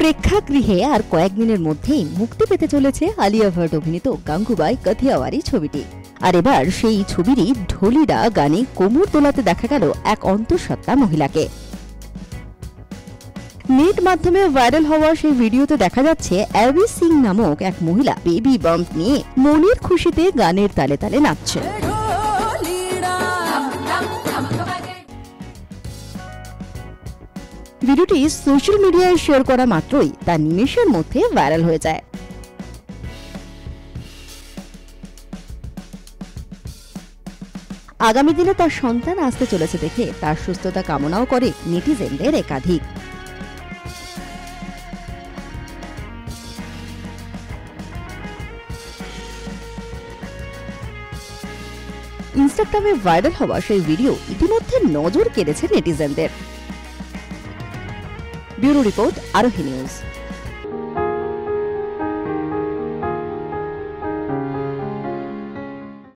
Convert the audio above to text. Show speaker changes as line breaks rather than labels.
প্রেক্ষাগৃহে আর কয়েকদিনের মধ্যেই মুক্তি পেতে চলেছে আলিয়া ভাট অভিনীত গাঙ্গুবাই কাথিয়াওয়ারি ছবিটি। আর এবার সেই ছবিরই ঢোলিডা গানে কোমর দোলাতে দেখা গেল এক অন্তঃসত্ত্বা মহিলাকে। নেট মাধ্যমে ভাইরাল হওয়া সেই ভিডিওতে দেখা যাচ্ছে অ্যারি সিং নামক এক মহিলা বেবি বাম্প নিয়ে মনের খুশিতে গানের তালে তালে নাচছে। ভিডিওটি সোশ্যাল মিডিয়ায় শেয়ার করা মাত্রই তা নিমেষের মধ্যে ভাইরাল হয়ে যায়। আগামী দিনে তার সন্তান আসতে চলেছে দেখে তার সুস্থতা কামনাও করে নেটিজেনদের একাধিক। ইনস্টাগ্রামে ভাইরাল হওয়া সেই ভিডিও ইতিমধ্যে নজর কেড়েছে নেটিজেনদের। Bureau report, Arohi news.